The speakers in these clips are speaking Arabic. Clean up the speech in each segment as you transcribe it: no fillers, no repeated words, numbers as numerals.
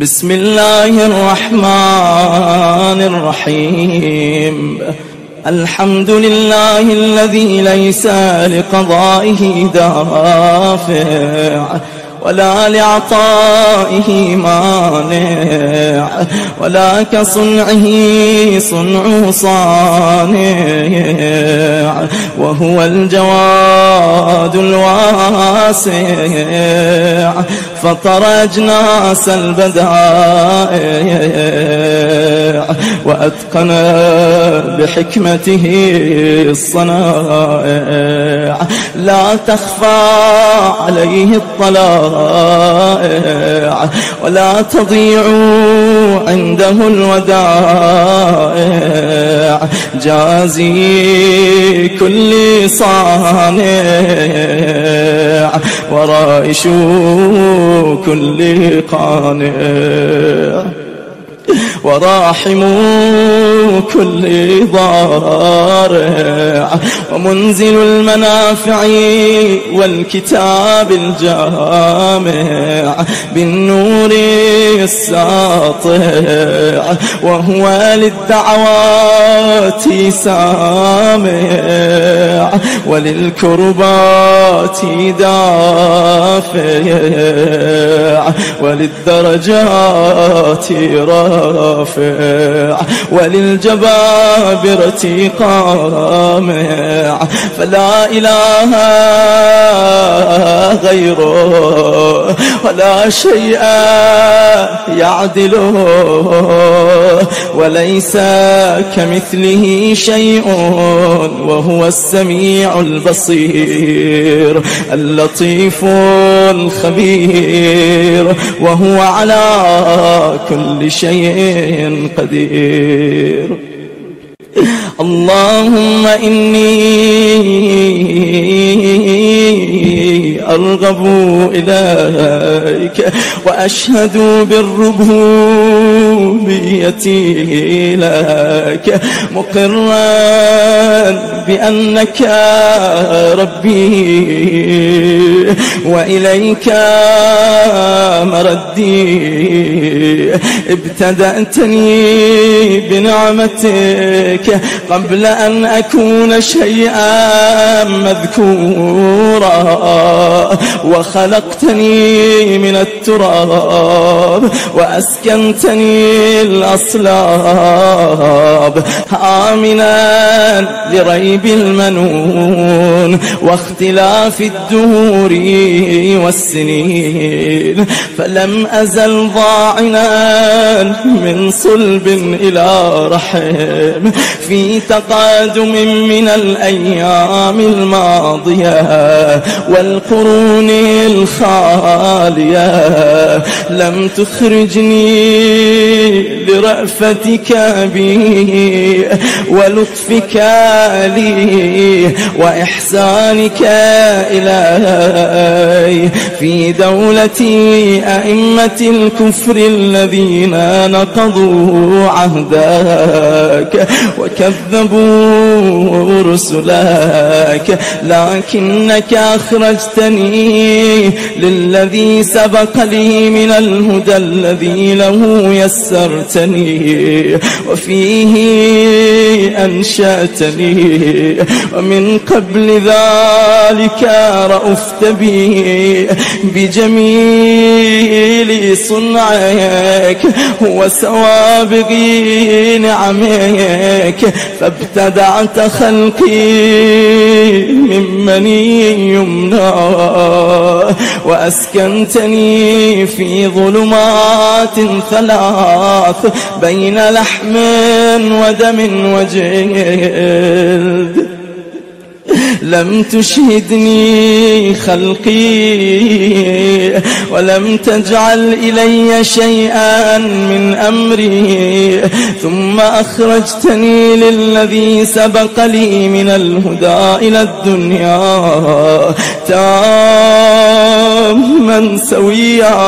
بسم الله الرحمن الرحيم. الحمد لله الذي ليس لقضائه دافع ولا لعطائه مانع، ولا كصنعه صنع صانع، وهو الجواد الواسع، فطر أجناس البدائع، وأتقن بحكمته الصنائع، لا تخفى عليه الطلائع ولا تضيع عنده الودائع، جازي كل صانع ورائش كل قانع، وراحم كل ضارع، ومنزل المنافع والكتاب الجامع بالنور الساطع، وهو للدعوات سامع وللكربات دافع، وللدرجات رافع، وللجبابرة قامع، فلا إله غيره ولا شيء يعدله، وليس كمثله شيء، وهو السميع البصير اللطيف الخبير، وهو على كل شيء قدير. اللهم إني أرغب إليك وأشهد بالربوبية لك، مقرا بأنك ربي وإليك مردي، ابتدأتني بنعمتك قبل أن أكون شيئا مذكورا، وخلقتني من التراب وأسكنتني الأصلاب، آمنا لريب المنون واختلاف الدهور والسنين، فلم أزل ضاعنا من صلب إلى رحم في تقادم من الأيام الماضية والقرون الخالية، لم تخرجني لرأفتك بي ولطفك لي وإحسانك إلي في دولة أئمة الكفر الذين نقضوا عهدك وكذبوا رسلك، لكنك أخرجتني للذي سبق لي من الهدى الذي له يسرتني وفيه أنشأتني، ومن قبل ذلك رأفت بي بجميل صنعك وسوابغ نعمك، فابتدعت خلقي من مني يمنى وأسكنتني في ظلمات ثلاث بين لحم ودم وجلد، لم تشهدني خلقي ولم تجعل إلي شيئا من أمري، ثم أخرجتني للذي سبق لي من الهدى إلى الدنيا تاما سويا،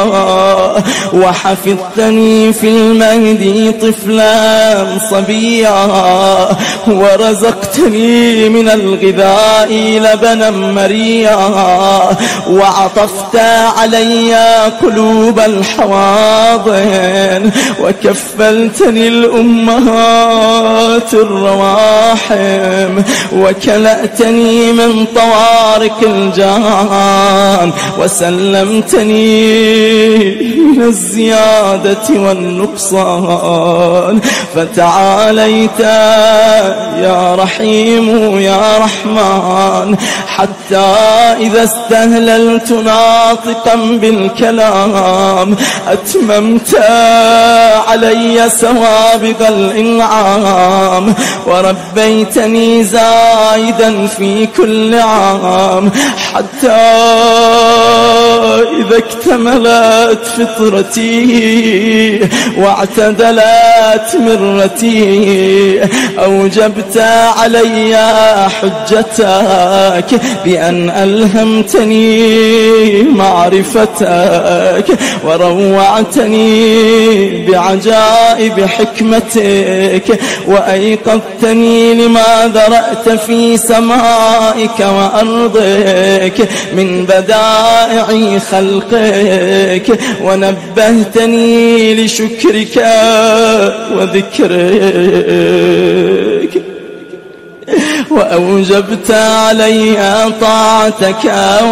وحفظتني في المهد طفلا صبيا، ورزقتني من الغذاء جبرائيل بن مريا وعطفت علي قلوب الحواضن وكفلتني الأمهات الرواحم وكلأتني من طوارق الجان وسلمتني من الزيادة والنقصان. فتعاليت يا رحيم يا رحمن حتى إذا استهللت ناطقا بالكلام أتممت علي سوابق الإنعام وربيتني زائدا في كل عام حتى إذا اكتملت فطرتي واعتدلت مرتي أوجبت علي حجتك بأن ألهمتني معرفتك وروعتني بعجائب حكمتك وأيقظتني لما ذرأت في سمائك وأرضك من بدائع خلقك ونبهتني لشكرك وذكرك وأوجبت علي طاعتك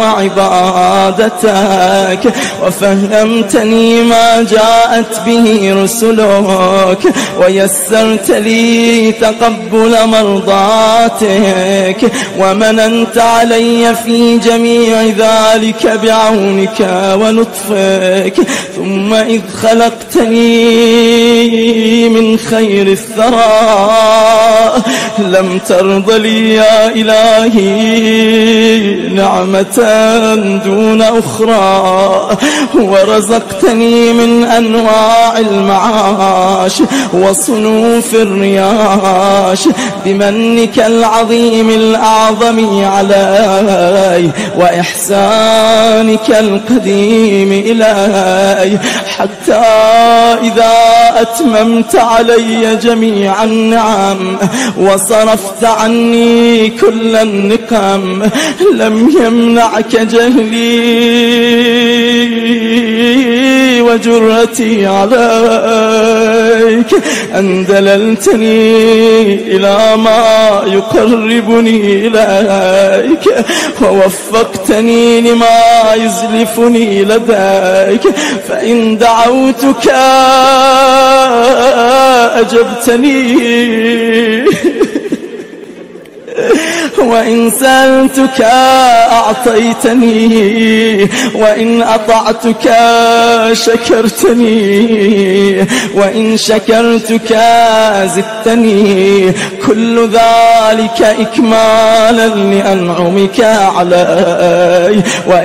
وعبادتك وفهمتني ما جاءت به رسلك ويسرت لي تقبل مرضاتك ومننت علي في جميع ذلك بعونك ولطفك. ثم إذ خلقتني من خير الثرى لم ترض لي يا إلهي نعمة دون أخرى ورزقتني من أنواع المعاش وصنوف الرياش بمنك العظيم الأعظم علي وإحسانك القديم إلي حتى إذا أتممت علي جميع النعم وصرفت عني كل النقم لم يمنعك جهلي وجرتي عليك أن دللتني إلى ما يقربني إليك ووفقتني لما يزلفني لديك. فإن دعوتك أجبتني وإن سألتك أعطيتني وإن أطعتك شكرتني وإن شكرتك زدتني كل ذلك إكمالا لأنعمك علي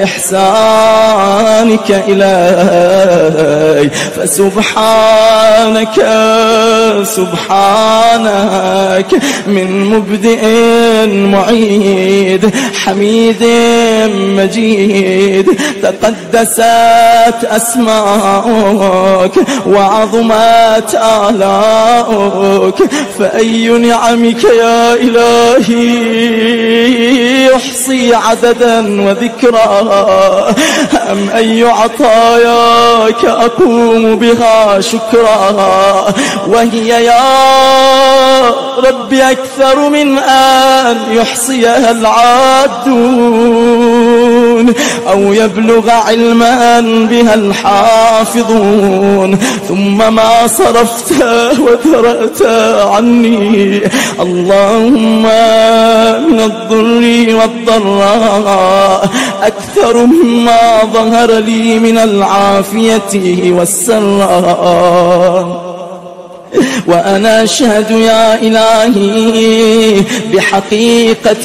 وإحسانك إلي. فسبحانك سبحانك من مبدئ معيد حميد مجيد تقدست أسماؤك وعظمت آلاؤك. فأي نعمك يا إلهي يحصي عددا وذكرا أم أي عطاياك أقوم بها شكرا وهي يا ربي أكثر من أن يحصيها العادون أو يبلغ علما بها الحافظون. ثم ما صرفت وذرأت عني اللهم من الضر والضراء أكثر مما ظهر لي من العافية والسراء. وأنا أشهد يا إلهي بحقيقة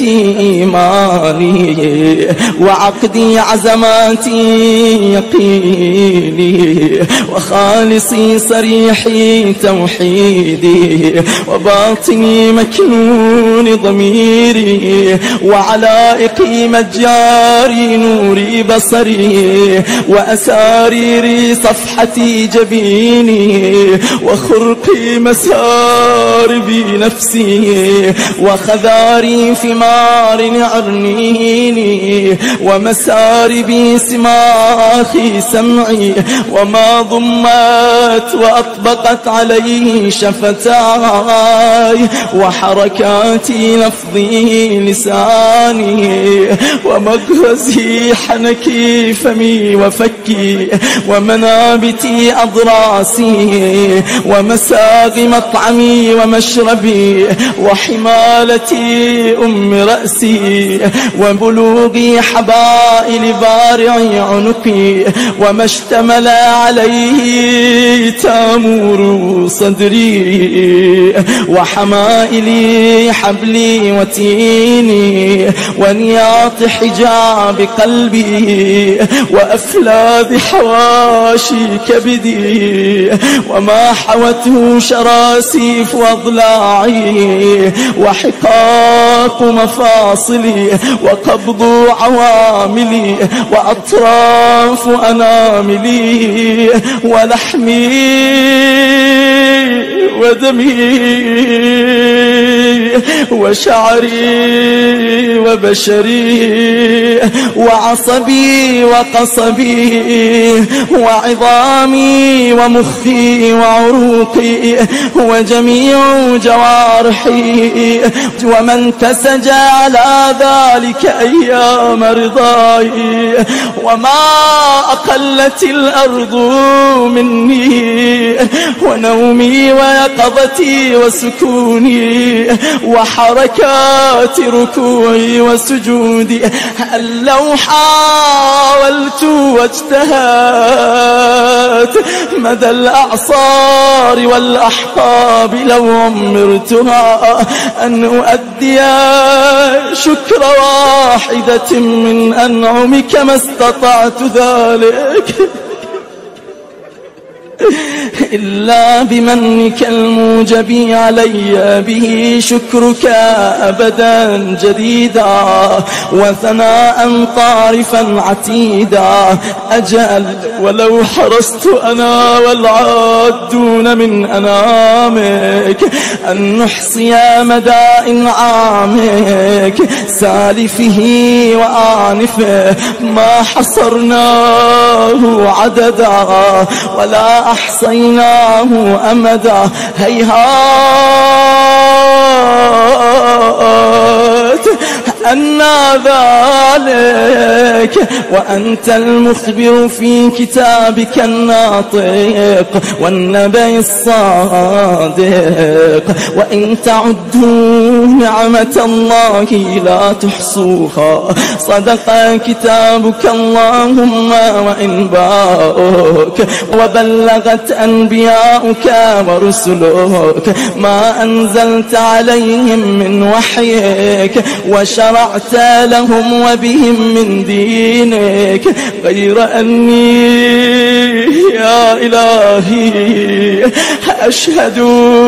إيماني وعقدي عزماتي يقيني وخالصي صريحي توحيدي وباطني مكنون ضميري وعلائقي مجاري نوري بصري وأساريري صفحتي جبيني وخرقي في مساربي نفسي وخذاري ثمار عرنيني ومساربي سماخي سمعي وما ضمت وأطبقت عليه شفتاي وحركاتي لفظي لساني ومغرزي حنكي فمي وفكي ومنابتي أضراسي ومساغ مطعمي ومشربي وحمالتي أم رأسي وبلوغي حبائل بارعي عنقي وما اشتمل عليه تامور صدري وحمائلي حبلي وتيني ونياط حجاب قلبي وأفلاذ حواشي كبدي وما حوته شراسيف أضلاعي وحقاق مفاصلي وقبض عواملي وأطراف أناملي ولحمي ودمي وشعري وبشري وعصبي وقصبي وعظامي ومخي وعروقي وجميع جوارحي ومن تسجى على ذلك أيام رضاي وما أقلت الأرض مني ونومي ويقظتي وسكوني وحركات ركوعي وسجودي هل لو حاولت واجتهدت مدى الأعصار والأحقاب لو عمرتها أن أؤدي شكر واحدة من أنعمك ما استطعت ذلك إلا بمنك الموجب علي به شكرك أبدا جديدا وثناء طارفا عتيدا أجل ولو حرصت أنا والعادون من أنامك أن نحصي مدى إنعامك سالفه وآنفه ما حصرناه عددا ولا أحصيناه أمدا هيهات أن ذلك وأنت المخبر في كتابك الناطق والنبأ الصادق وإن تعدوا نعمة الله لا تحصوها صدق كتابك اللهم وإن باءك وبلغت أنبياؤك ورسلك ما أنزلت عليهم من وحيك وشرعت لهم وبهم من دينك غير أني يا إلهي أشهد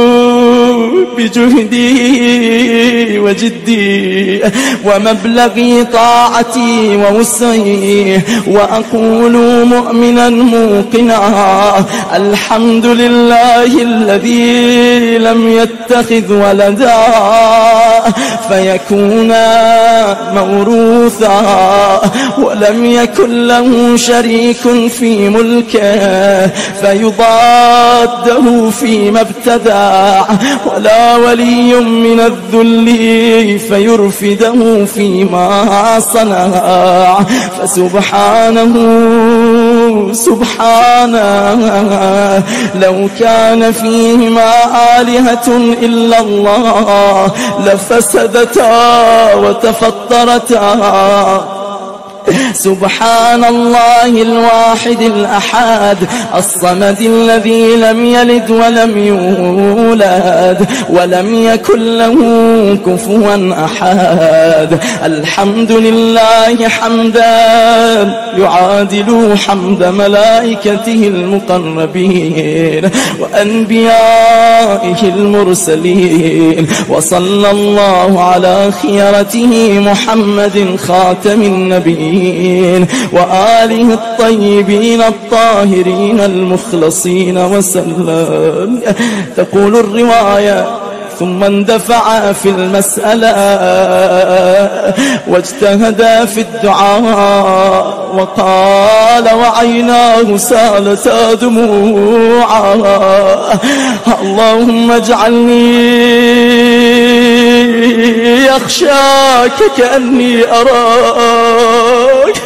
بجهدي وجدي ومبلغي طاعتي ووسعي وأقول مؤمنا موقنا الحمد لله الذي لم يتخذ ولدا فيكون موروثا ولم يكن له شريك في ملكه فيضاده فيما ابتدع ولا ولي من الذل فيرفده فيما صنع فسبحانه سبحانه لو كان فيهما آلهة إلا الله لفسدتا وتفطرتا سبحان الله الواحد الأحد الصمد الذي لم يلد ولم يولد ولم يكن له كفوا أحد الحمد لله حمدا يعادل حمد ملائكته المقربين وأنبيائه المرسلين وصلى الله على خيرته محمد خاتم النبيين أجمعين وآله الطيبين الطاهرين المخلصين وسلم. تقول الرواية: ثم اندفع في المسألة واجتهد في الدعاء وقال وعيناه سالتا دموعا: اللهم اجعلني أخشاك كأني أراك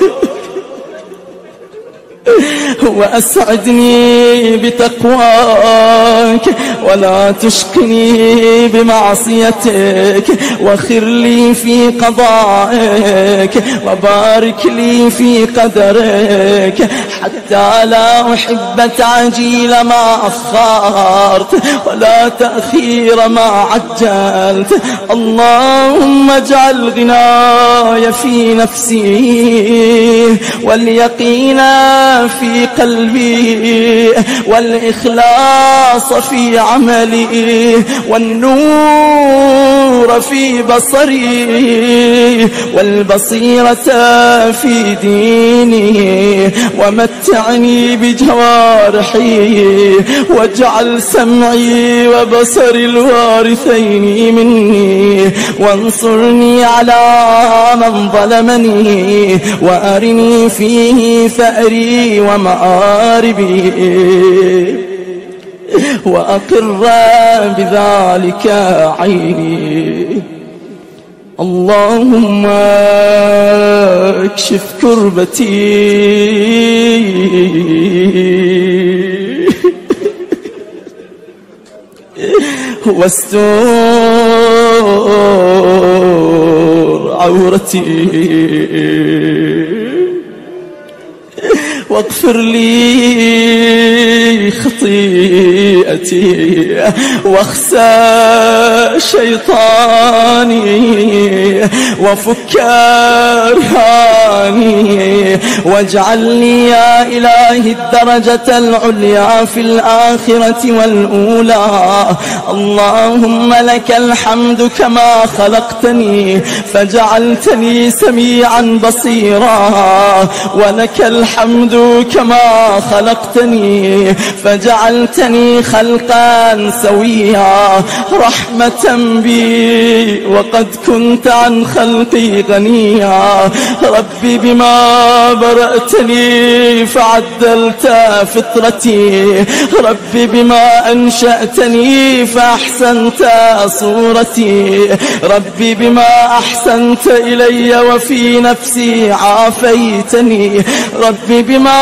وأسعدني بتقواك ولا تشقني بمعصيتك وخر لي في قضائك وبارك لي في قدرك حتى لا أحب تعجيل ما أخرت ولا تأخير ما عجلت. اللهم اجعل غناي في نفسي واليقين في قلبي والإخلاص في عملي والنور في بصري والبصيرة في ديني ومتعني بجوارحي واجعل سمعي وبصري الوارثين مني وانصرني على من ظلمني وأرني فيه ثأري ومآربي وأقر بذلك عيني. اللهم اكشف كربتي واستر عورتي واغفر لي خطيئتي واخسى شيطاني وفك رهاني واجعل لي يا إلهي الدرجة العليا في الآخرة والأولى. اللهم لك الحمد كما خلقتني فجعلتني سميعا بصيرا ولك الحمد كما خلقتني فجعلتني خلقا سويا رحمة بي وقد كنت عن خلقي غنيا. ربي بما برأتني فعدلت فطرتي ربي بما أنشأتني فأحسنت صورتي ربي بما أحسنت إلي وفي نفسي عافيتني ربي بما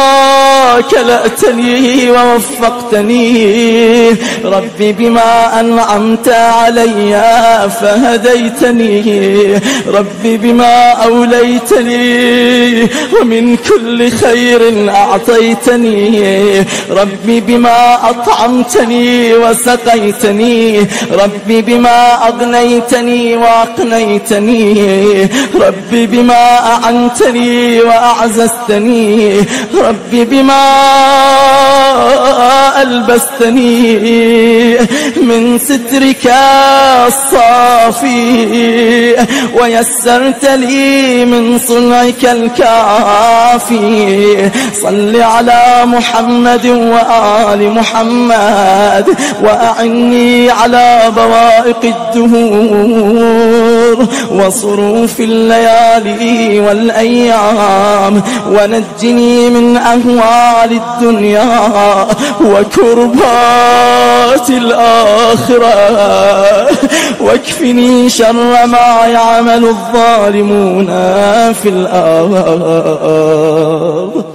كلأتني ووفقتني ربي بما أنعمت علي فهديتني ربي بما أوليتني ومن كل خير أعطيتني ربي بما أطعمتني وسقيتني ربي بما أغنيتني وأقنيتني ربي بما أعنتني وأعززتني ربي بما ألبستني من سترك الصافي ويسرت لي من صنعك الكافي. صل على محمد وآل محمد وأعني على بوائق الدهور وصروف الليالي والأيام ونجني من أهوال الدنيا وكربات الآخرة واكفني شر ما يعمل الظالمون في الأرض.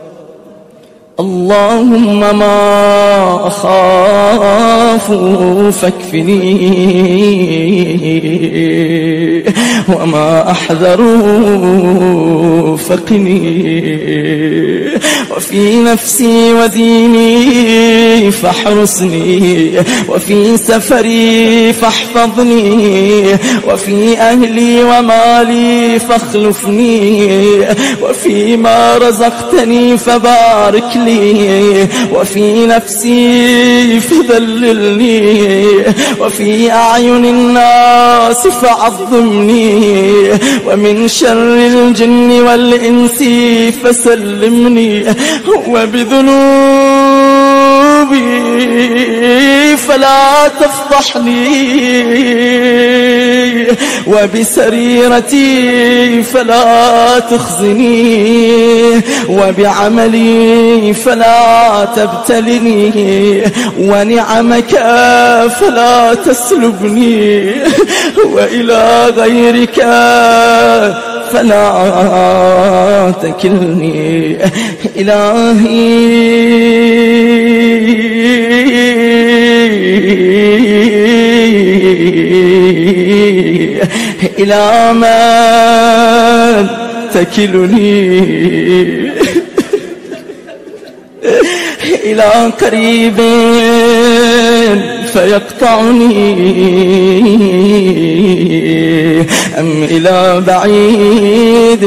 اللهم ما أخاف فاكفني وما أحذر فقني وفي نفسي وديني فاحرسني، وفي سفري فاحفظني، وفي أهلي ومالي فاخلفني، وفيما رزقتني فبارك لي، وفي نفسي فذللني، وفي أعين الناس فعظمني، ومن شر الجن والإنس فسلمني، وبذنوبي فلا تفضحني، وبسريرتي فلا تخزني، وبعملي فلا تبتلني، ونعمك فلا تسلبني، وإلى غيرك فلا تكلني. إلهي إلى من تكلني؟ إلى قريب فيقطعني، أم إلى بعيد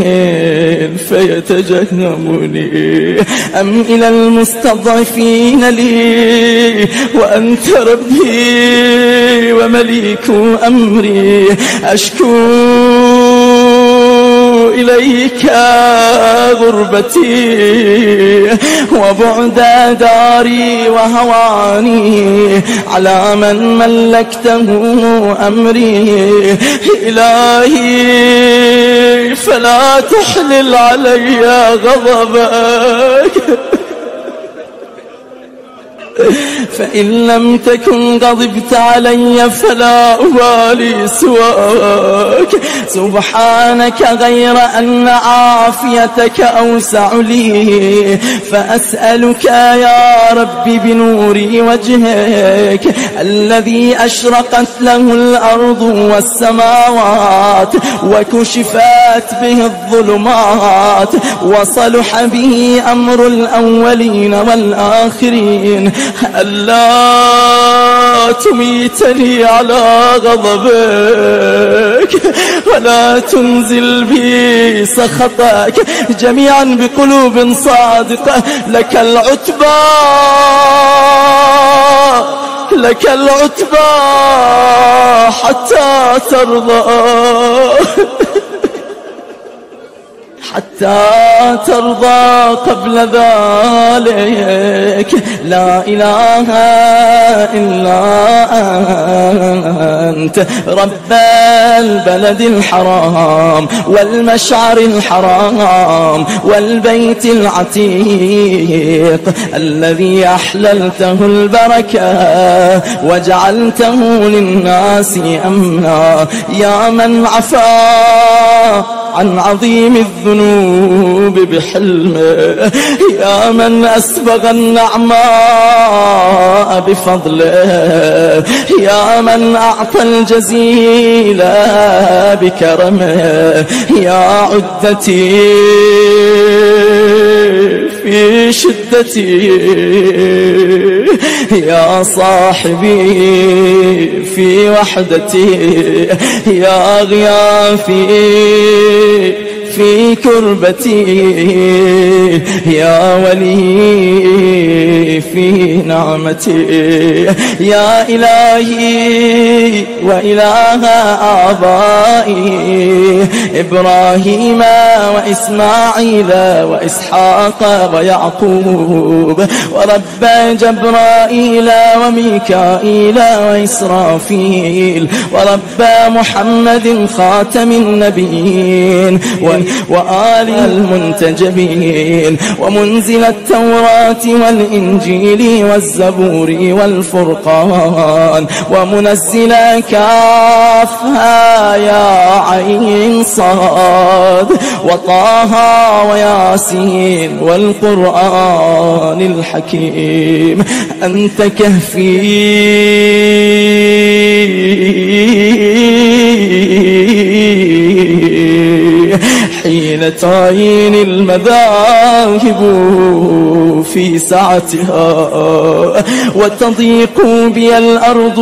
فيتجنبني، أم إلى المستضعفين لي وأنت ربي ومليك أمري، أشكو إليك غربتي وبعد داري وهواني، على من ملكته أمري. إلهي فلا تحلل علي غضبك، فإن لم تكن غضبت علي فلا أبالي سواك. سبحانك غير أن عافيتك أوسع لي، فأسألك يا رب بنور وجهك الذي أشرقت له الأرض والسماوات وكشفت به الظلمات وصلح به أمر الأولين والآخرين، ألا تميتني على غضبك ولا تنزل بي سخطك، جميعا بقلوب صادقة. لك العتبى لك العتبى حتى ترضى، حتى ترضى قبل ذلك. لا إله إلا أنت رب البلد الحرام والمشعر الحرام والبيت العتيق، الذي أحللته البركة وجعلته للناس أمنا. يا من عفا عن عظيم الذنوب بحلمه، يا من أسبغ النعماء بفضله، يا من أعطى الجزيل بكرمه. يا عدتي في شدتي، يا صاحبي في وحدتي، يا غياثي في كربتي، يا ولي في نعمتي. يا إلهي وإله آبائي إبراهيم وإسماعيل وإسحاق ويعقوب، ورب جبرائيل وميكائيل وإسرافيل، ورب محمد خاتم النبيين وآله المنتجبين، ومنزل التوراة والإنجيل والزبور والفرقان، ومنزل كافها يا عين صاد وطه وياسين والقرآن الحكيم. أنت كهفي حين حين تعين المذاهب في سعتها وتضيق بي الأرض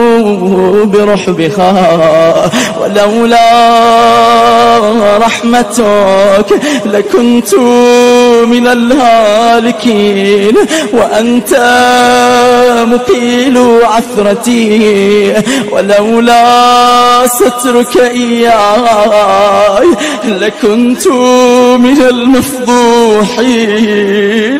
برحبها، ولولا رحمتك لكنت من الهالكين، وأنت مقيل عثرتي، ولولا سترك إياي لكنت من المفضوحين،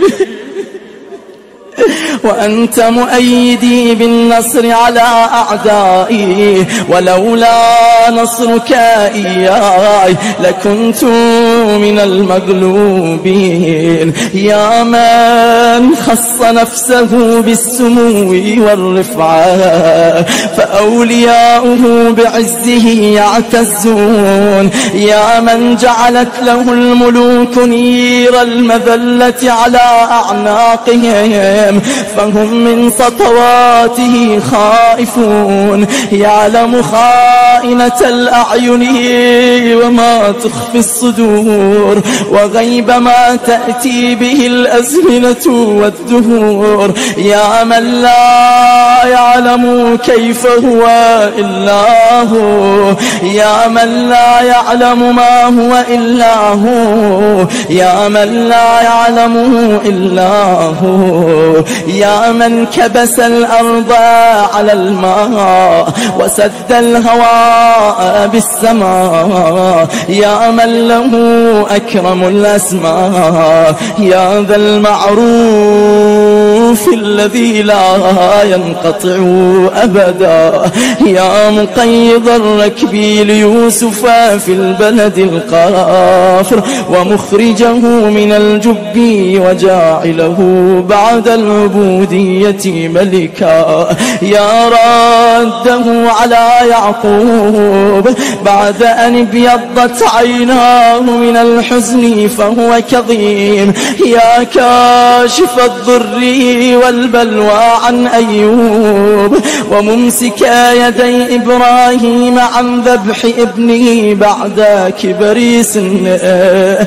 وأنت مؤيدي بالنصر على أعدائي، ولولا نصرك إياي لكنت من المغلوبين. يا من خص نفسه بالسمو والرفعة فأولياؤه بعزه يعتزون، يا من جعلت له الملوك نير المذلة على أعناقهم فهم من سطواته خائفون، يعلم خائنة الأعين وما تخفي الصدور، وغيب ما تأتي به الأزمنة والدهور، يا من لا يعلم كيف هو إلا هو، يا من لا يعلم ما هو إلا هو، يا من لا يعلمه إلا هو، يا من كبس الأرض على الماء وسد الهواء بالسماء، يا من له أكرم الأسماء، يا ذا المعروف الذي لا ينقطع أبدا، يا مقيض الركب ليوسف في البلد القافر ومخرجه من الجب وجاعله بعد العبودية ملكا، يا راده على يعقوب بعد أن ابيضت عيناه من الحزن فهو كظيم، يا كاشف الضر والبلوى عن أيوب وممسك يدي إبراهيم عن ذبح ابنه بعد كبر سنه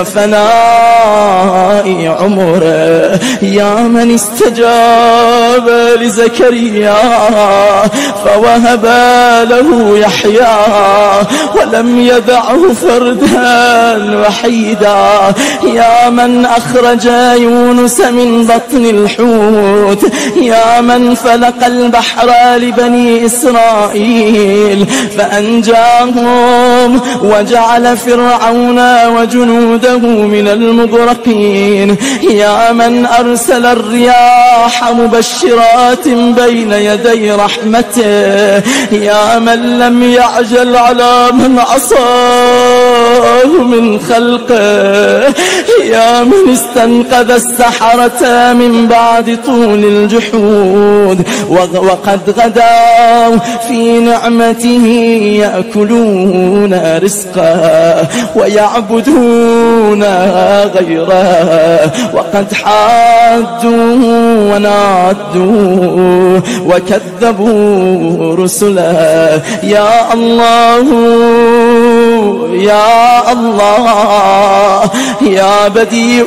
وفناء عمره، يا من استجاب لزكريا فوهب له يحيى ولم يدعه فردا وحيدا، يا من أخرج يونس من بطن الحوت، يا من فلق البحر لبني إسرائيل فأنجاهم وجعل فرعون وجنوده من المغرقين، يا من أرسل الرياح مبشرات بين يدي رحمته، يا من لم يعجل على من عصاه من خلقه، يا من استنقذ السحرة من بعد طول الجحود وقد غدوا في نعمته يأكلون رزقه ويعبدون غيره، وقد حادوا ونادوا وكذبوا رسله، يا الله يا الله يا بديع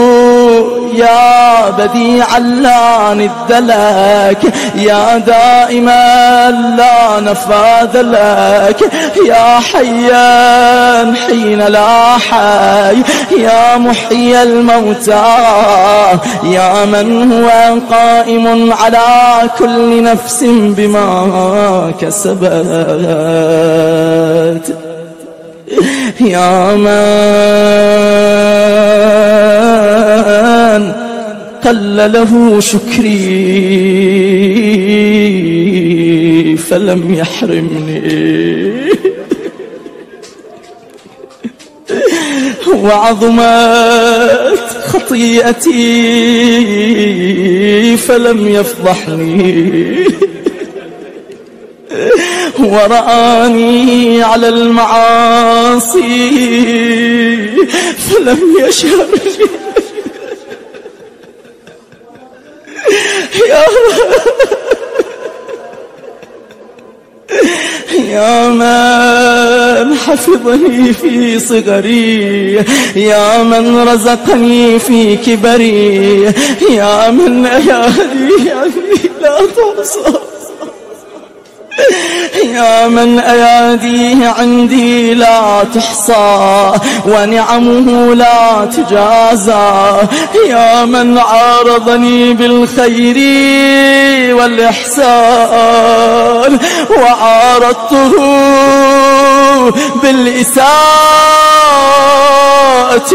يا بديع لا ند لك، يا دائما لا نفاذ لك، يا حيا حين لا حي، يا محيي الموتى، يا من هو قائم على كل نفس بما كسبت، يا من قل له شكري فلم يحرمني، وعظمت خطيئتي فلم يفضحني، ورآني على المعاصي فلم يشهرني، يا من حفظني في صغري، يا من رزقني في كبري، يا من أيادي عني لا تحصى، يا من أياديه عندي لا تحصى ونعمه لا تجازى، يا من عارضني بالخير والإحسان وعارضته بالإساءة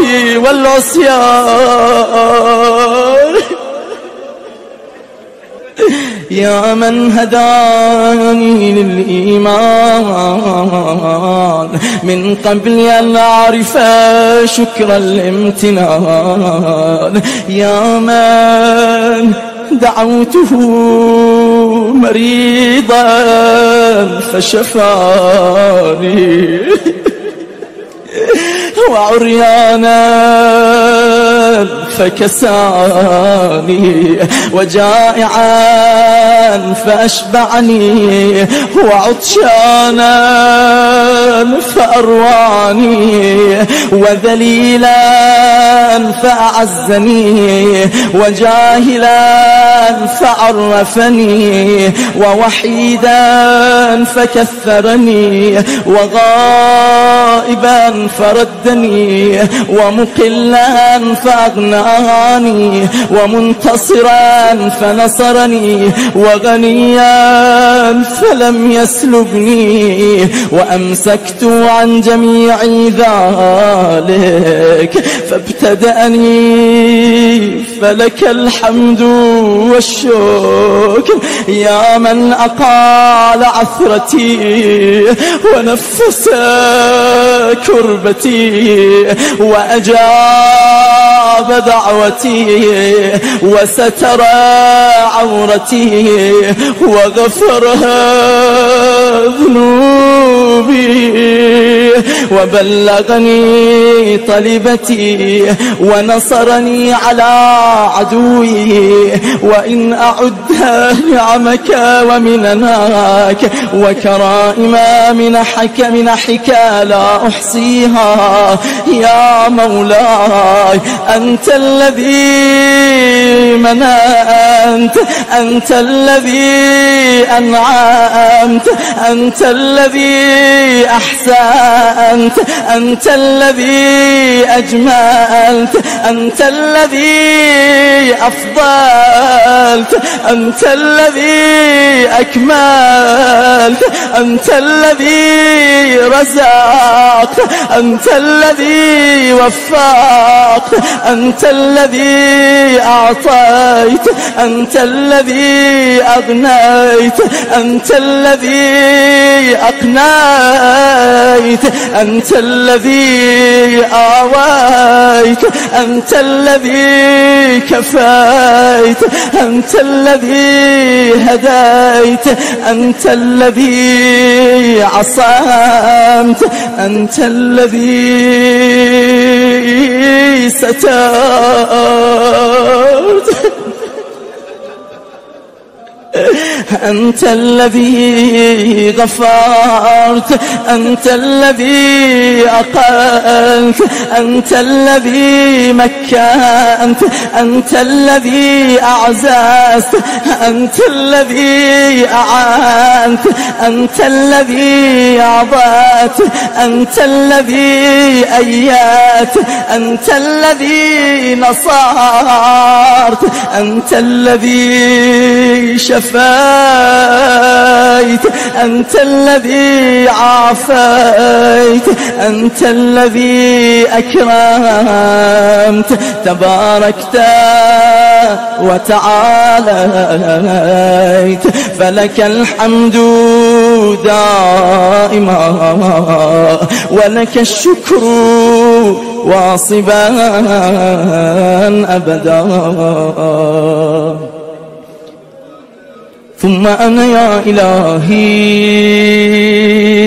والعصيان، يا من هداني للإيمان من قبل أن أعرف شكر الامتنان، يا من دعوته مريضا فشفاني وعريانا فكساني وجائعا فأشبعني وعطشانا فأرواني وذليلا فأعزني وجاهلا فعرفني ووحيدا فكثرني وغائبا فردني ومقلا فأغناني ومنتصرا فنصرني وغنيا فلم يسلبني وأمسكت عن جميع ذلك فابتدأني فلك الحمد والشكر، يا من أقال عثرتي ونفس كربتي وأجاب دعوتي وستر عورتي وغفرها ذنوبي وبلغني طلبتي ونصرني على عدوي، وإن أعدها نعمك ومنناك وكرائم منحك لا أحصيها، يا مولاي أنت الذي مننت، أنت الذي أنعمت، أنت الذي أحسنت، أنت الذي أجملت، أنت الذي أفضلت، أنت الذي أكملت، أنت الذي رزقت، أنت الذي وفقت، أنت الذي أعطيت، أنت الذي أغنيت، أنت الذي أقنيت، أنت الذي آويت، أنت الذي كفيت، أنت الذي هديت، أنت الذي عصمت، أنت الذي سترت، أنت الذي غفرت، أنت الذي أقلت، أنت الذي مكنت، أنت الذي أعززت، أنت الذي أعنت، أنت الذي أعضت، أنت الذي أيدت، أنت الذي نصرت، أنت الذي شفيت، أنت الذي عافيت، أنت الذي أكرمت، تباركت وتعاليت، فلك الحمد دائما ولك الشكر واصبا أبدا. ثم أنا يا إلهي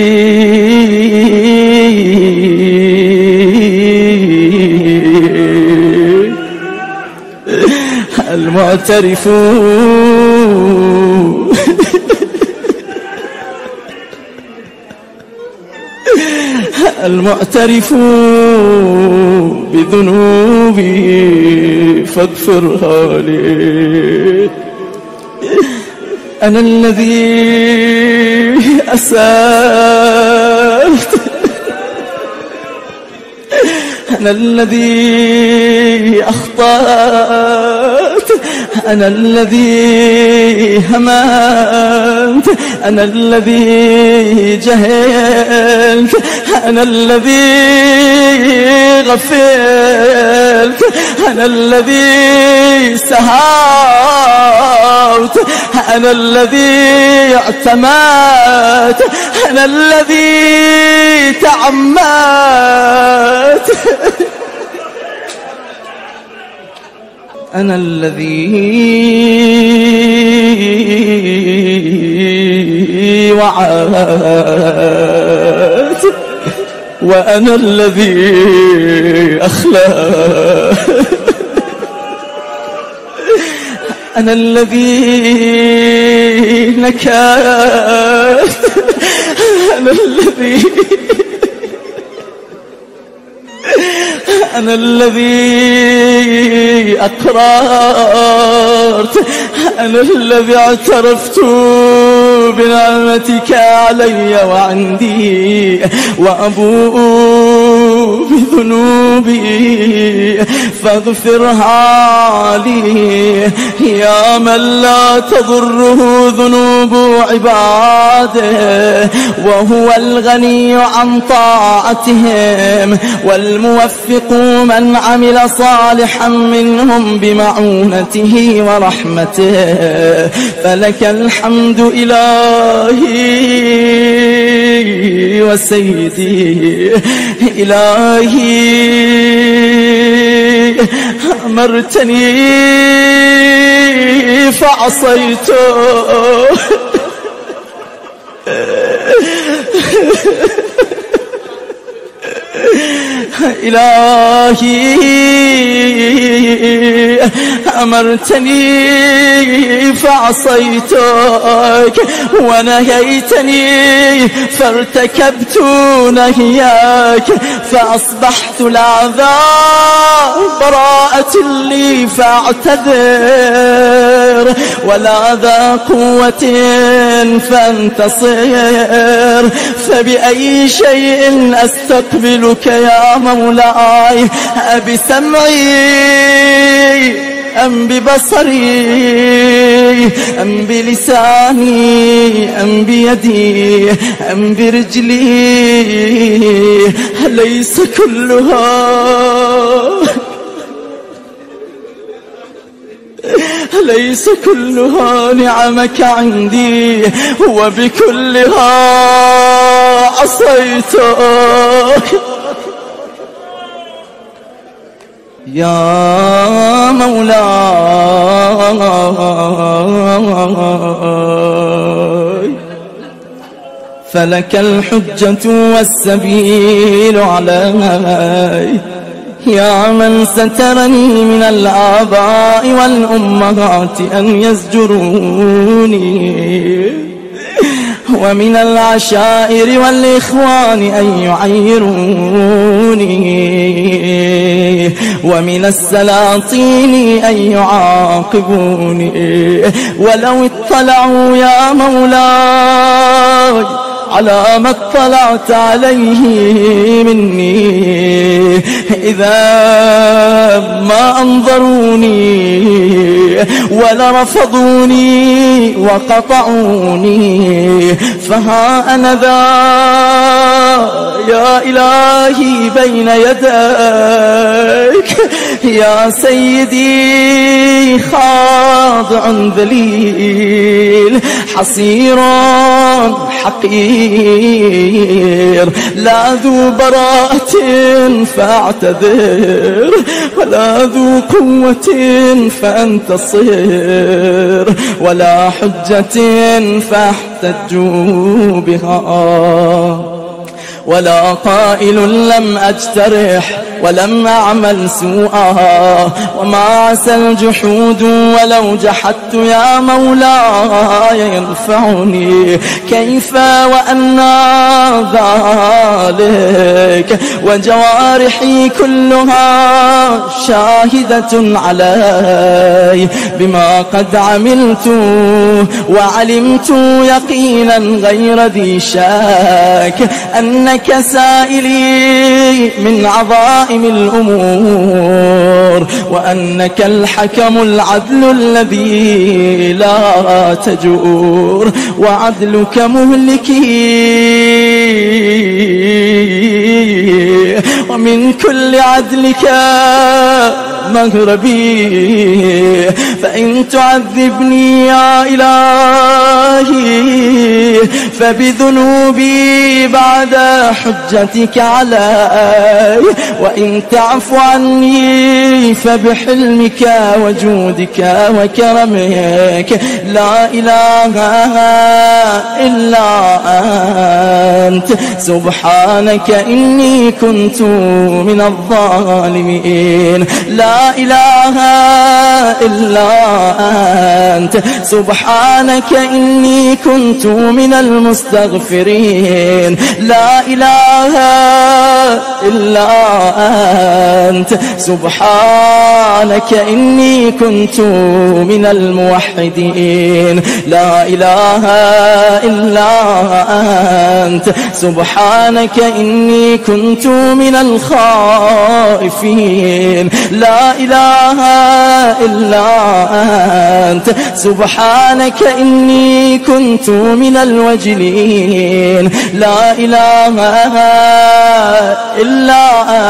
المعترف المعترف بذنوبي فاغفرها لي. أنا الذي أسأت، أنا الذي أخطأت، أنا الذي هممت، أنا الذي جهلت، أنا الذي غفلت، أنا الذي سهوت، أنا الذي اعتمدت، أنا الذي تعمدت، أنا الذي وعدت، وأنا الذي أخلت، أنا الذي نكست، أنا الذي أنا الذي أقررت، أنا الذي اعترفت بنعمتك علي وعندي، وأبوء بذنوبي فاغفرها لي. يا من لا تضره ذنوب عباده، وهو الغني عن طاعتهم، والموفق من عمل صالحا منهم بمعونته ورحمته. فلك الحمد إلهي وسيدي، إلهي أمرتني فعصيته، إلهي أمرتني فعصيتك، ونهيتني فارتكبت نهياك، فأصبحت العذاب براءة لي فاعتذر، ولا ذا قوة فانتصر. فبأي شيء أستقبلك يا مولاي؟ أبسمعي أم ببصري أم بلساني أم بيدي أم برجلي؟ ليس كلها نعمك عندي، وبكلها عصيتك. يا مولاي فلك الحجة والسبيل علي، يا من سترني من الآباء والأمهات أن يزجروني، ومن العشائر والإخوان أن يعيروني، ومن السلاطين أن يعاقبوني. ولو اطلعوا يا مولاي على ما اطلعت عليه مني، إذا ما أنظروني ولرفضوني وقطعوني، فها أنا ذا يا إلهي بين يديك، يا سيدي خاضع ذليل، حصير حقير، لا ذو براءة فاعتذر، ولا ذو قوة فانتصر، ولا حجة فاحتجوا بها، ولا قائل لم أجترح ولم أعمل سوءا، وما عسى الجحود ولو جحدت يا مولاي ينفعني. كيف وأنا ذلك وجوارحي كلها شاهدة علي بما قد عملت، وعلمت يقينا غير ذي شك أنك سائلي من عظائم الأمور، وأنك الحكم العدل الذي لا تجور، وعدلك مهلكي ومن كل عدلك مهربي. فإن تعذبني يا إلهي فبذنوبي بعد حجتك علي، وإن تعفو عني فبحلمك وجودك وكرمك. لا إله إلا أنت سبحانك إني كنت من الظالمين. لا إله إلا أنت سبحانك إني كنت من المستغفرين. لا إله إلا أنت سبحانك إني كنت من الموحدين. لا إله إلا أنت سبحانك إني كنت من الخائفين. لا إله إلا أنت سبحانك إني كنت من الوجلين. لا إله إلا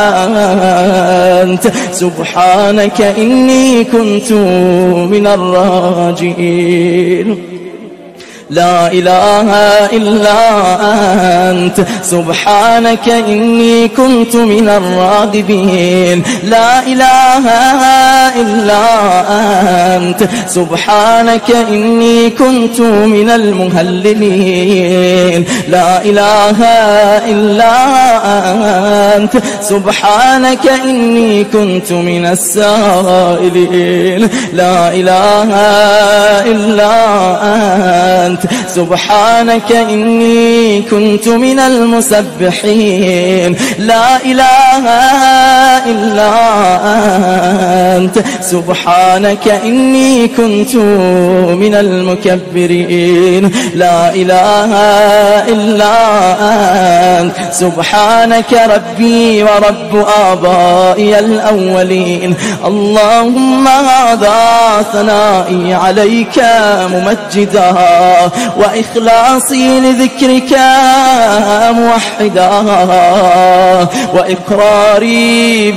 أنت سبحانك إني كنت من الراجين. لا إله إلا أنت سبحانك إني كنت من الراغبين. لا إله إلا أنت سبحانك إني كنت من المهللين. لا إله إلا أنت سبحانك إني كنت من السائلين. لا إله إلا أنت سبحانك إني كنت من المسبحين. لا إله إلا أنت سبحانك إني كنت من المكبرين. لا إله إلا أنت سبحانك ربي ورب آبائي الأولين. اللهم هذا ثنائي عليك ممجدا، وإخلاصي لذكرك موحدا، وإقراري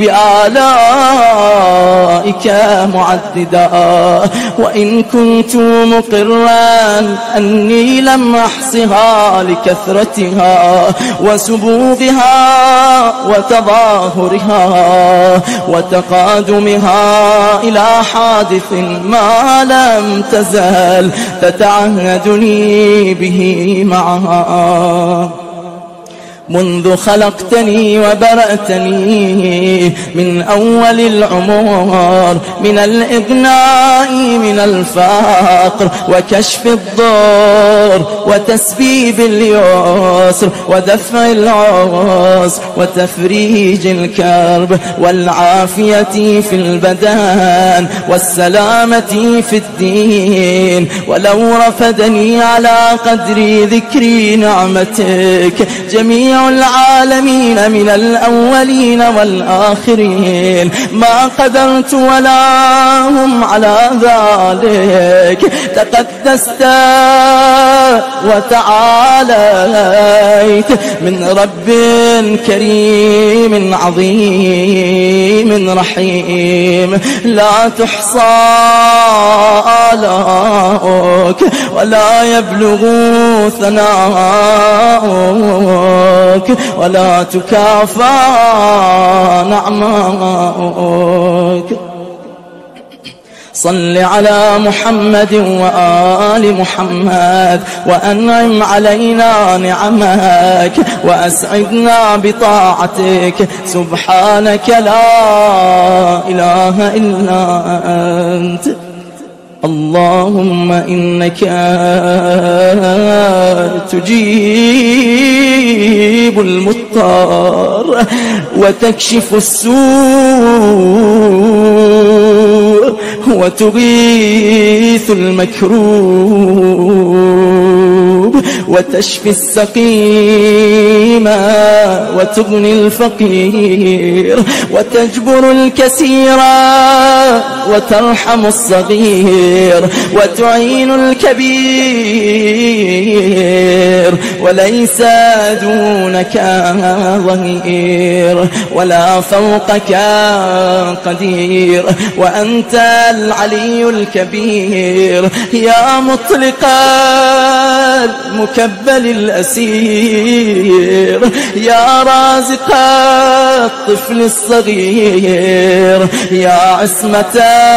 بآلائك معددا. وإن كنت مقرا أني لم أحصها لكثرتها وسبوغها وتظاهرها وتقادمها إلى حادث ما لم تزل تتعهدني به معها منذ خلقتني وبرأتني من أول العمر، من الإغناء من الفقر وكشف الضر وتسبيب اليسر ودفع العسر وتفريج الكرب والعافية في البدن والسلامة في الدين. ولو رفدني على قدر ذكر نعمتك جميع العالمين من الأولين والآخرين ما قدرت ولا هم على ذلك. تقدست وتعاليت من رب كريم عظيم رحيم لا تحصى آلاؤك ولا يبلغ ثناؤك ولا تكافى نعماؤك. صل على محمد وآل محمد وأنعم علينا نعمك وأسعدنا بطاعتك. سبحانك لا إله إلا أنت. اللهم إنك تجيب المضطر وتكشف السوء وتغيث المكروب وتشفي السقيم وتغني الفقير وتجبر الكثير وترحم الصغير وتعين الكبير وليس دونك ظهير ولا فوقك قدير وأنت العلي الكبير. يا مطلق المكبل الأسير يا رازق الطفل الصغير يا عصمة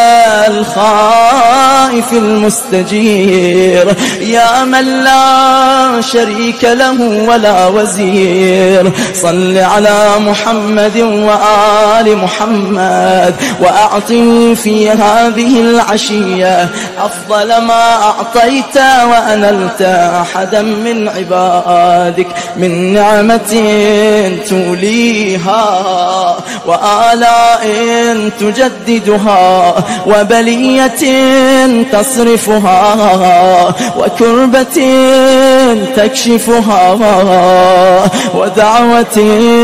الخائف المستجير يا من لا شريك له ولا وزير. صل على محمد وآل محمد وأعطني في هذه العشية أفضل ما أعطيت وأنلت أحدا من عبادك من نعمة توليها وآلاء تجددها وبلية تصرفها وكربة تكشفها ودعوة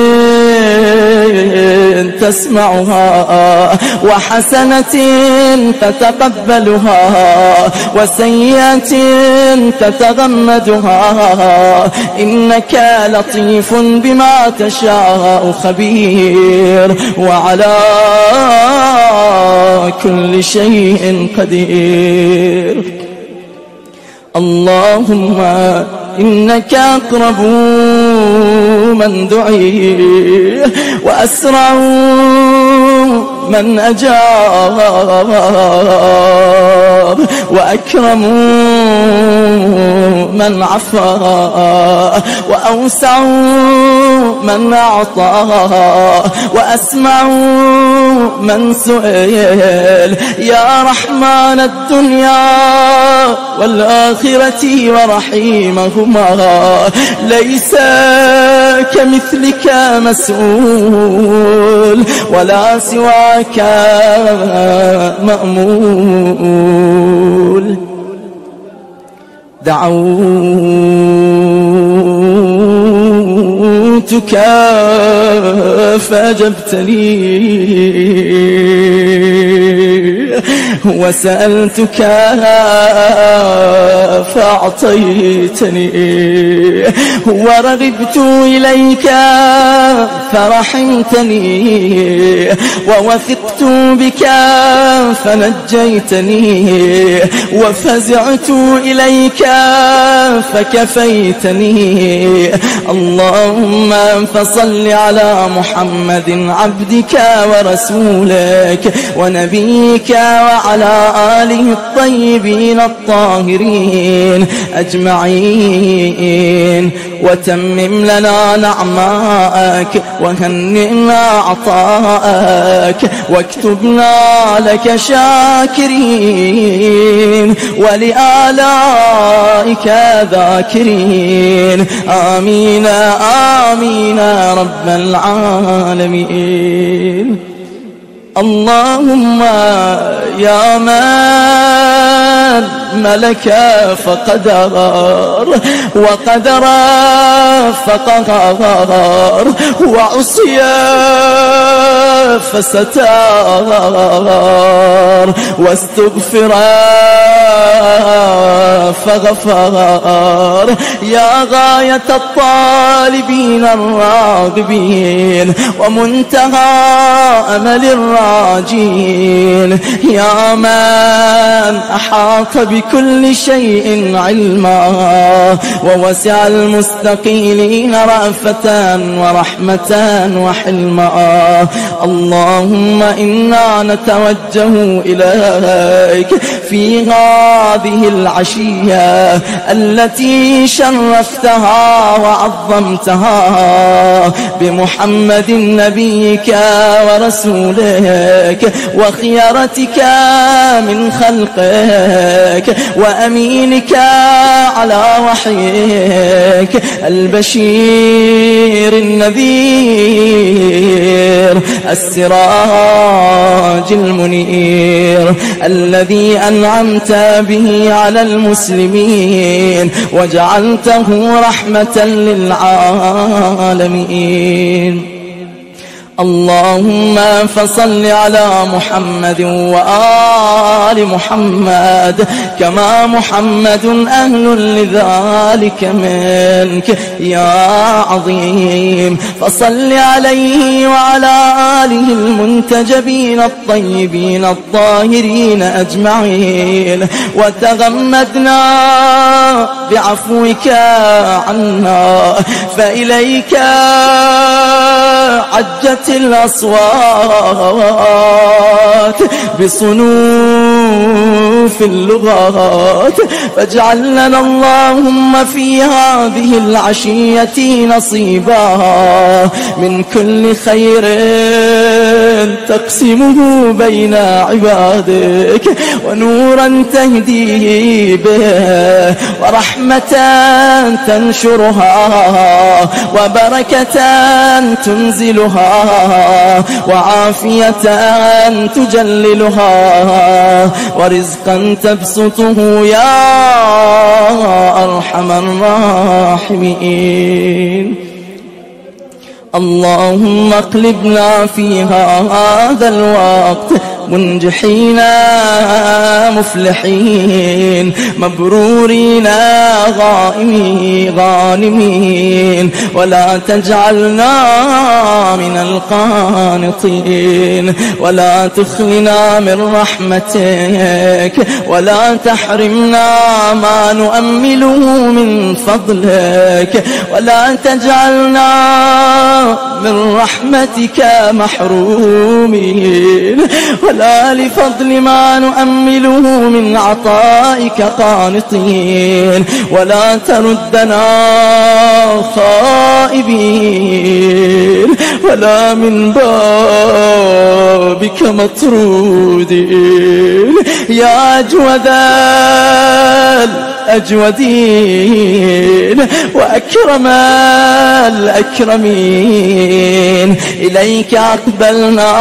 تسمعها وحسنة تتقبلها وسيئة تتغمدها. إنك لطيف بما تشاء خبير وعلى كل شيء قدير. اللهم إنك أقرب من دعي وأسرع من أجاب وأكرم من عفا وأوسع من أعطى وأسمع من سئل. يا رحمن الدنيا والآخرة ورحيمهما ليس كمثلك مسؤول ولا سواك مأمول. دعوتك فأجبتني وسألتك فأعطيتني ورغبت إليك فرحمتني ووثقت بك فنجيتني وفزعت إليك فكفيتني. اللهم فصل على محمد عبدك ورسولك ونبيك وعلى آله الطيبين الطاهرين أجمعين وتمم لنا نعماءك وهنئنا عطاءك واكتبنا لك شاكرين ولآلائك ذاكرين. آمين آمين رب العالمين. اللهم يا من ملك فقدر وقدر فقهر وعصي فستار واستغفر فغفار، يا غاية الطالبين الراغبين ومنتهى أمل الراجين، يا من أحاط بكل شيء علما ووسع المستقيلين رأفة ورحمة وحلما. اللهم إنا نتوجه إليك في هذه العشية التي شرفتها وعظمتها بمحمد نبيك ورسولك وخيرتك من خلقك وأمينك على وحيك البشير النذير السراج المنير الذي أنعمت به على المسلمين وجعلته رحمة للعالمين. اللهم فصل على محمد وآل محمد كما محمد أهل لذلك منك يا عظيم، فصل عليه وعلى آله المنتجبين الطيبين الطاهرين أجمعين، وتغمدنا بعفوك عنا، فإليك عجت الأصوات بصنوف اللغات، فاجعل لنا اللهم في هذه العشية نصيبا من كل خير تقسمه بين عبادك، ونورا تهديه به، ورحمة تنشرها، وبركة تنزلها، وعافية تجللها، ورزقا تبسطه يا أرحم الراحمين. اللهم اقلبنا في هذا الوقت منجحين مفلحين مبرورين غانمين، ولا تجعلنا من القانطين، ولا تخلنا من رحمتك، ولا تحرمنا ما نؤمله من فضلك، ولا تجعلنا من رحمتك محرومين، ولا لفضل ما نؤمله من عطائك قانطين، ولا تردنا خائبين، ولا من بابك مطرودين، يا أجود الأجودين وأكرم الأكرمين، إليك أقبلنا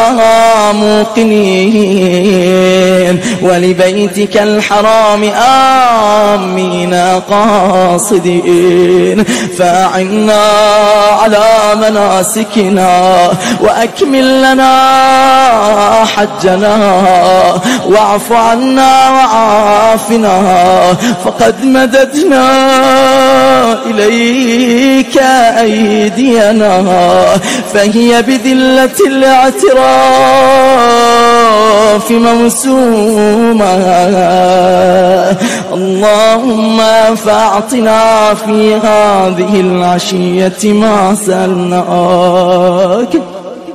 موقنين، ولبيتك الحرام آمين قاصدين، فأعنا على مناسكنا، وأكمل لنا حجنا، واعف عنا وعافنا، فقد مددنا إليك أيدينا، فهي بذلة الاعتراف موسومة. اللهم فاعطنا في هذه العشية ما سألناك،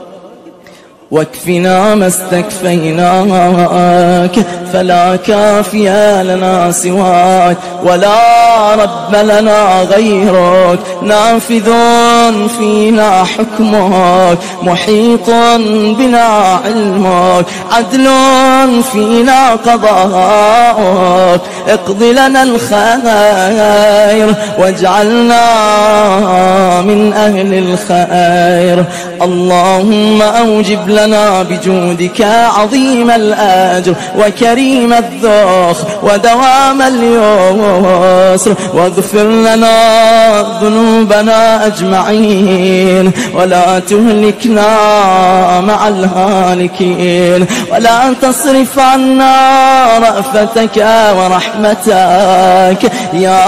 واكفنا ما استكفيناك، فلا كافي لنا سواك، ولا رب لنا غيرك، نافذ فينا حكمك، محيط بنا علمك، عدل فينا قضاءك، اقض لنا الخير واجعلنا من أهل الخير. اللهم أوجب لنا بجودك عظيم الأجر وكريم الذخر ودوام اليسر، واغفر لنا ذنوبنا أجمعين، ولا تهلكنا مع الهالكين، ولا تصرف عنا رأفتك ورحمتك يا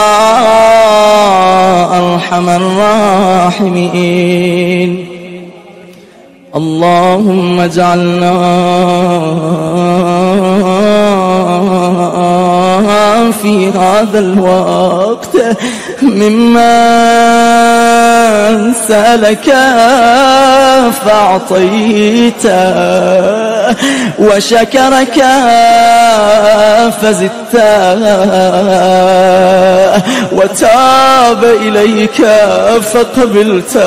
أرحم الراحمين. اللهم اجعلنا في هذا الوقت ممن سألك فأعطيت، وشكرك فزدت، وتاب إليك فقبلت،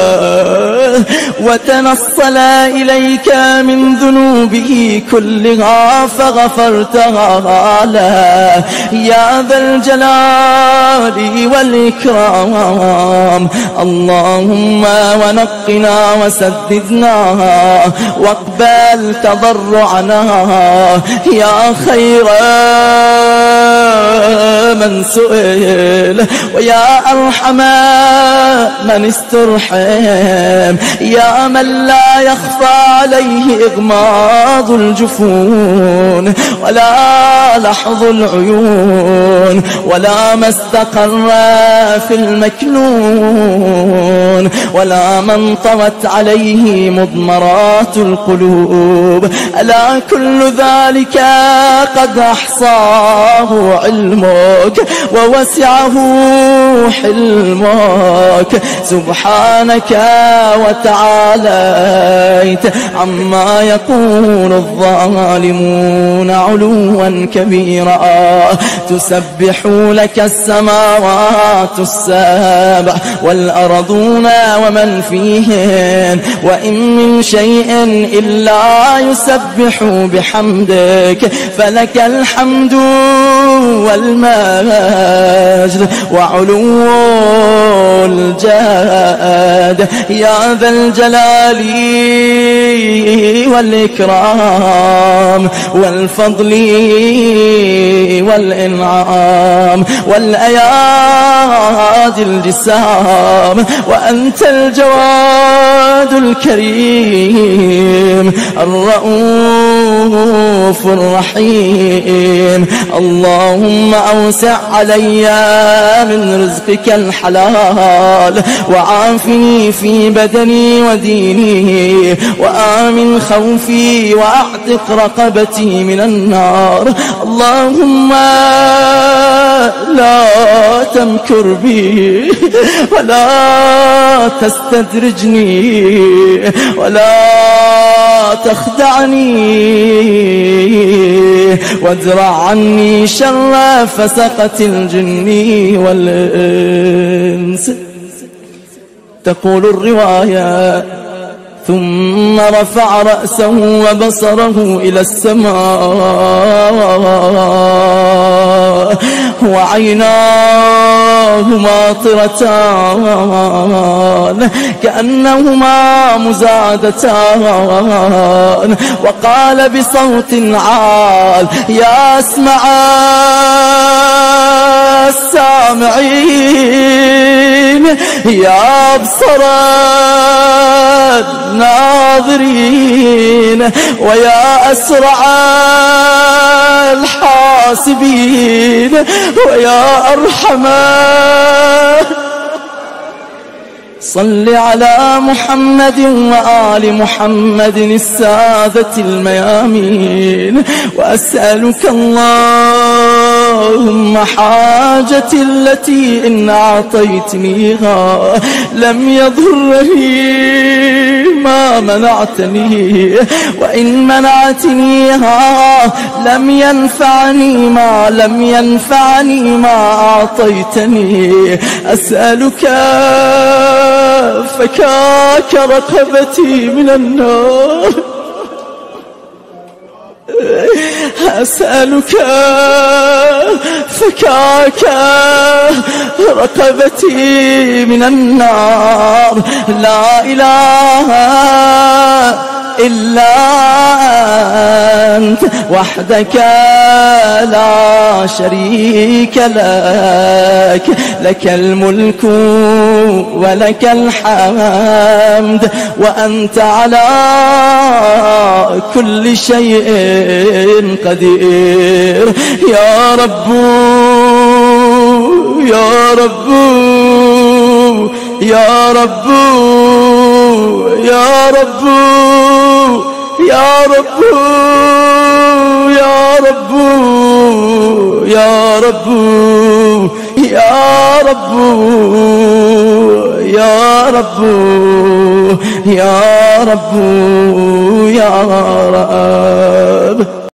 وتنصل إليك من ذنوبه كلها فغفرتها له يا ذا الجلال والإكرام. اللهم ونقنا وسددنا واقبل تضرعنا يا خير من سئل، ويا أرحم من استرحم، يا من لا يخفى عليه إغماض الجفون ولا لحظ العيون ولا ما استقر في المكنون ولا من طوت عليه مضمرات القلوب. ألا كل ذلك قد أحصاه علمك ووسعه حلمك، سبحانك وتعاليت عما يقول الظالمون علوا كبيرا. تسبح لك السماوات السبع والأرضون ومن فيهن، وإن من شيء إلا يسبح بحمدك، فلك الحمد والمجد وعلو الجاد يا ذا الجلال والإكرام والفضل والإنعام والأيادي الجسام. وأنت الجواد الكريم الرؤوف الرحيم. اللهم أوسع علي من رزقك الحلال، وعافني في بدني وديني، وآمن خوفي، وأعتق رقبتي من النار. اللهم لا تمكر بي ولا تستدرجني ولا تخدعني، وادرع عني شر فسقة الجن والإنس. تقول الرواية: ثم رفع رأسه وبصره إلى السماء وعيناه ماطرتان كأنهما مزادتان، وقال بصوت عال: يا أسمع السامعين، يا أبصر الناظرين، ويا أسرع الحاسبين، ويا أرحم. صل على محمد وآل محمد السادة الميامين. وأسألك اللهم حاجتي التي إن أعطيتنيها لم يضرني ما منعتني، وإن منعتنيها لم ينفعني ما أعطيتني. أسألك فكاك رقبتي من النار، أسألك فكاك رقبتي من النار. لا إله إلا أنت وحدك لا شريك لك، لك الملك ولك الحمد وأنت على كل شيء قدير. يا رب يا رب يا رب يا رب يا رب يا رب يا رب يا رب يا رب يا رب يا رب.